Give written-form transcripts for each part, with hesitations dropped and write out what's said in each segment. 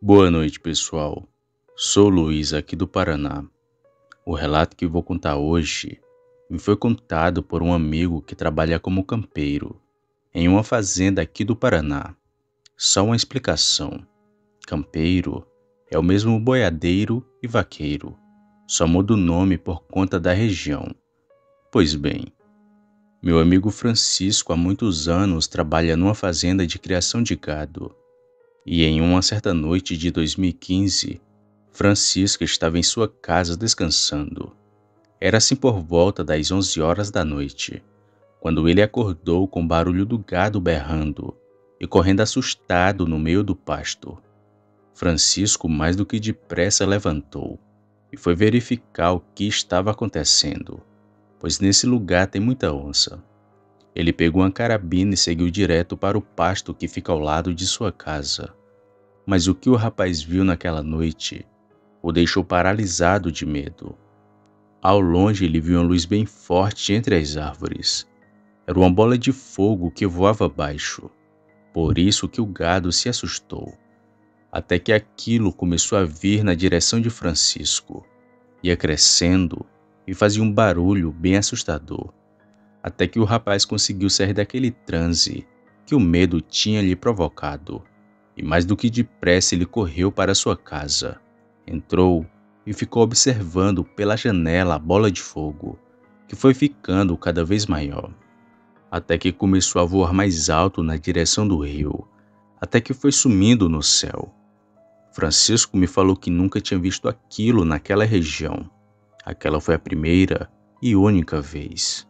Boa noite, pessoal. Sou Luiz, aqui do Paraná. O relato que vou contar hoje me foi contado por um amigo que trabalha como campeiro em uma fazenda aqui do Paraná. Só uma explicação: campeiro é o mesmo boiadeiro e vaqueiro, só muda o nome por conta da região. Pois bem, meu amigo Francisco há muitos anos trabalha numa fazenda de criação de gado. E em uma certa noite de 2015, Francisco estava em sua casa descansando. Era assim por volta das 11 horas da noite, quando ele acordou com o barulho do gado berrando e correndo assustado no meio do pasto. Francisco mais do que depressa levantou e foi verificar o que estava acontecendo, pois nesse lugar tem muita onça. Ele pegou uma carabina e seguiu direto para o pasto que fica ao lado de sua casa. Mas o que o rapaz viu naquela noite o deixou paralisado de medo. Ao longe ele viu uma luz bem forte entre as árvores. Era uma bola de fogo que voava abaixo. Por isso que o gado se assustou. Até que aquilo começou a vir na direção de Francisco. Ia crescendo e fazia um barulho bem assustador. Até que o rapaz conseguiu sair daquele transe que o medo tinha lhe provocado. E mais do que depressa ele correu para sua casa. Entrou e ficou observando pela janela a bola de fogo, que foi ficando cada vez maior, até que começou a voar mais alto na direção do rio, até que foi sumindo no céu. Francisco me falou que nunca tinha visto aquilo naquela região. Aquela foi a primeira e única vez.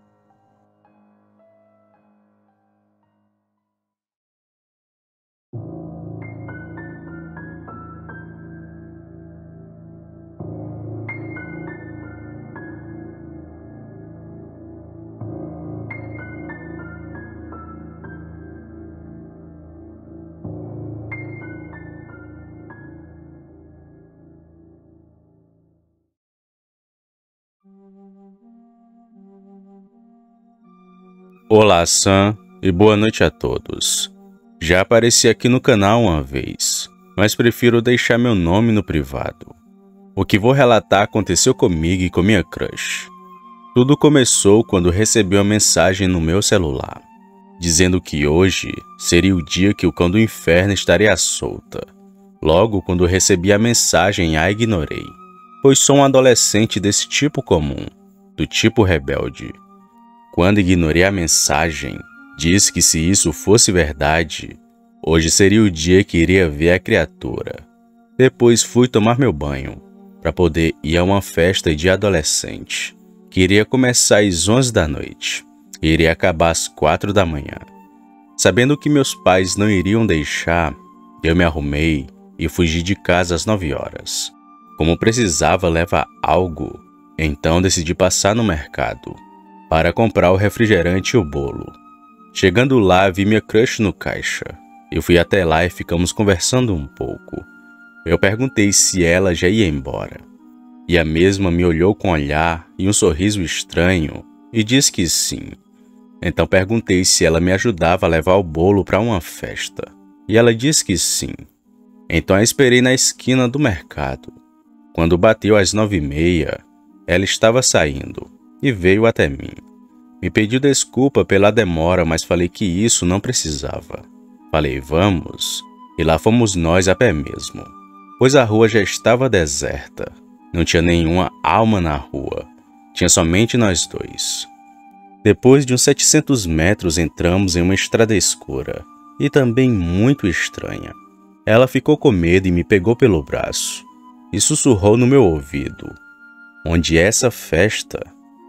Olá, Sam, e boa noite a todos. Já apareci aqui no canal uma vez, mas prefiro deixar meu nome no privado. O que vou relatar aconteceu comigo e com minha crush. Tudo começou quando recebi uma mensagem no meu celular, dizendo que hoje seria o dia que o cão do inferno estaria solta. Logo, quando recebi a mensagem, a ignorei, pois sou um adolescente desse tipo comum, do tipo rebelde. Quando ignorei a mensagem, disse que se isso fosse verdade, hoje seria o dia que iria ver a criatura. Depois fui tomar meu banho, para poder ir a uma festa de adolescente, que iria começar às 11 da noite e iria acabar às 4 da manhã. Sabendo que meus pais não iriam deixar, eu me arrumei e fugi de casa às 9 horas. Como precisava levar algo, então decidi passar no mercado para comprar o refrigerante e o bolo. Chegando lá, vi minha crush no caixa. Eu fui até lá e ficamos conversando um pouco. Eu perguntei se ela já ia embora. E a mesma me olhou com um olhar e um sorriso estranho e disse que sim. Então perguntei se ela me ajudava a levar o bolo para uma festa. E ela disse que sim. Então a esperei na esquina do mercado. Quando bateu às 9h30, ela estava saindo e veio até mim. Me pediu desculpa pela demora, mas falei que isso não precisava. Falei, vamos, e lá fomos nós a pé mesmo, pois a rua já estava deserta. Não tinha nenhuma alma na rua, tinha somente nós dois. Depois de uns 700 metros entramos em uma estrada escura, e também muito estranha. Ela ficou com medo e me pegou pelo braço, e sussurrou no meu ouvido, onde é essa festa?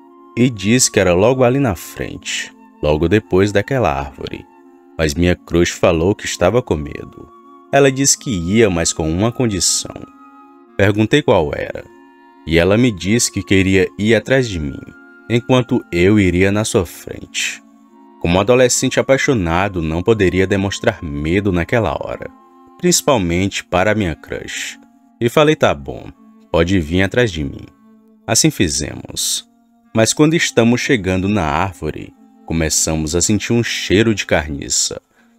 E disse que era logo ali na frente, logo depois daquela árvore. Mas minha crush falou que estava com medo. Ela disse que ia, mas com uma condição. Perguntei qual era, e ela me disse que queria ir atrás de mim, enquanto eu iria na sua frente. Como adolescente apaixonado, não poderia demonstrar medo naquela hora, principalmente para minha crush. E falei, tá bom, pode vir atrás de mim. Assim fizemos. Mas quando estamos chegando na árvore, começamos a sentir um cheiro de carniça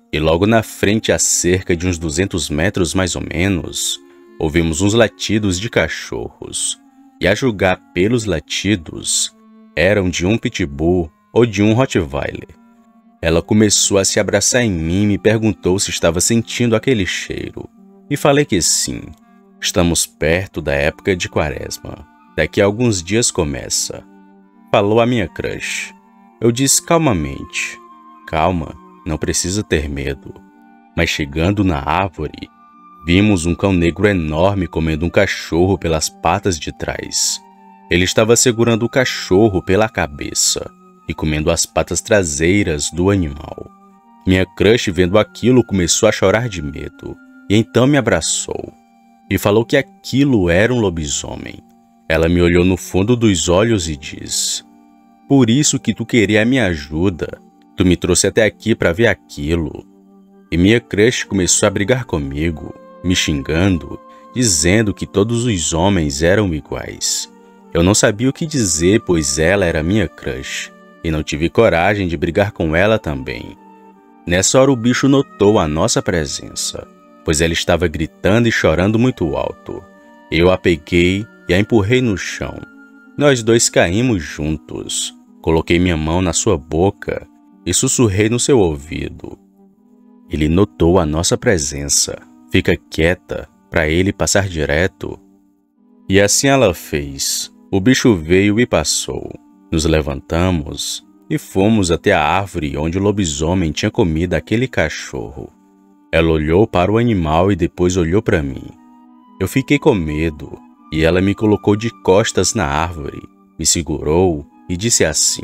E logo na frente, a cerca de uns 200 metros mais ou menos, ouvimos uns latidos de cachorros. E a julgar pelos latidos, eram de um pitbull ou de um rottweiler. Ela começou a se abraçar em mim e me perguntou se estava sentindo aquele cheiro. E falei que sim. Estamos perto da época de quaresma. Daqui a alguns dias começa. Falou a minha crush. Eu disse calmamente. Calma, não precisa ter medo. Mas chegando na árvore, vimos um cão negro enorme comendo um cachorro pelas patas de trás. Ele estava segurando o cachorro pela cabeça e comendo as patas traseiras do animal. Minha crush, vendo aquilo, começou a chorar de medo e então me abraçou e falou que aquilo era um lobisomem. Ela me olhou no fundo dos olhos e disse: por isso que tu queria a minha ajuda. Tu me trouxe até aqui para ver aquilo. E minha crush começou a brigar comigo, me xingando, dizendo que todos os homens eram iguais. Eu não sabia o que dizer, pois ela era minha crush, e não tive coragem de brigar com ela também. Nessa hora o bicho notou a nossa presença, pois ela estava gritando e chorando muito alto. Eu a peguei e a empurrei no chão. Nós dois caímos juntos. Coloquei minha mão na sua boca e sussurrei no seu ouvido. Ele notou a nossa presença. Fica quieta, para ele passar direto. E assim ela fez. O bicho veio e passou. Nos levantamos e fomos até a árvore onde o lobisomem tinha comido aquele cachorro. Ela olhou para o animal e depois olhou para mim. Eu fiquei com medo e ela me colocou de costas na árvore, me segurou e disse assim: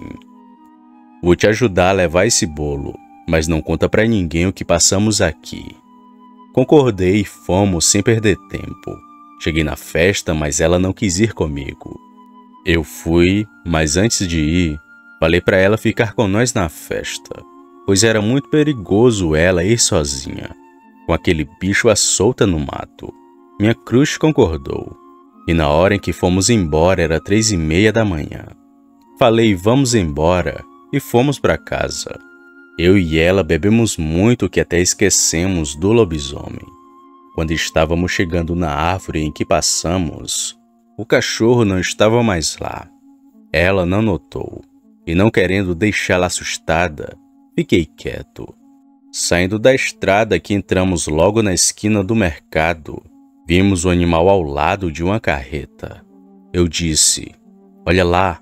vou te ajudar a levar esse bolo, mas não conta para ninguém o que passamos aqui. Concordei e fomos sem perder tempo. Cheguei na festa, mas ela não quis ir comigo. Eu fui, mas antes de ir, falei para ela ficar com nós na festa, pois era muito perigoso ela ir sozinha, com aquele bicho à solta no mato. Minha crush concordou, e na hora em que fomos embora era 3:30 da manhã. Falei, vamos embora, e fomos para casa. Eu e ela bebemos muito que até esquecemos do lobisomem. Quando estávamos chegando na árvore em que passamos, o cachorro não estava mais lá. Ela não notou, e não querendo deixá-la assustada, fiquei quieto. Saindo da estrada que entramos logo na esquina do mercado, vimos o animal ao lado de uma carreta. Eu disse, olha lá,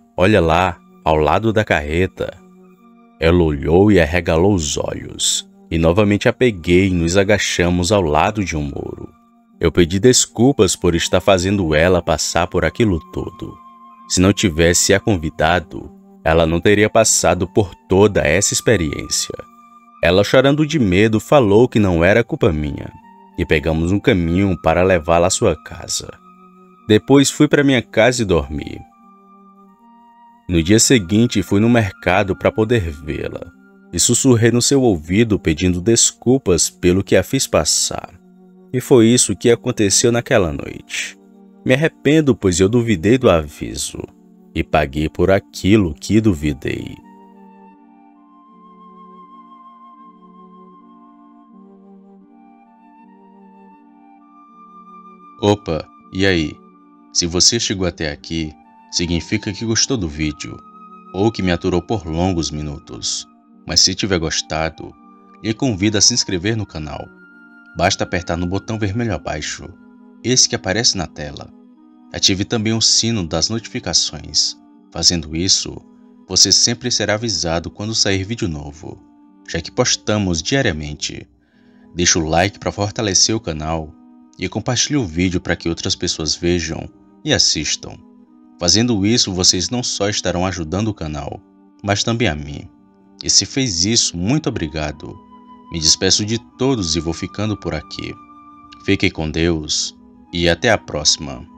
ao lado da carreta. Ela olhou e arregalou os olhos, e novamente a peguei e nos agachamos ao lado de um muro. Eu pedi desculpas por estar fazendo ela passar por aquilo tudo. Se não tivesse a convidado, ela não teria passado por toda essa experiência. Ela, chorando de medo, falou que não era culpa minha, e pegamos um caminho para levá-la à sua casa. Depois fui para minha casa e dormi. No dia seguinte, fui no mercado para poder vê-la, e sussurrei no seu ouvido pedindo desculpas pelo que a fiz passar. E foi isso que aconteceu naquela noite. Me arrependo, pois eu duvidei do aviso, e paguei por aquilo que duvidei. Opa, e aí? Se você chegou até aqui, significa que gostou do vídeo, ou que me aturou por longos minutos. Mas se tiver gostado, lhe convido a se inscrever no canal. Basta apertar no botão vermelho abaixo, esse que aparece na tela. Ative também o sino das notificações. Fazendo isso, você sempre será avisado quando sair vídeo novo, já que postamos diariamente. Deixe o like para fortalecer o canal e compartilhe o vídeo para que outras pessoas vejam e assistam. Fazendo isso, vocês não só estarão ajudando o canal, mas também a mim. E se fez isso, muito obrigado. Me despeço de todos e vou ficando por aqui. Fiquem com Deus e até a próxima.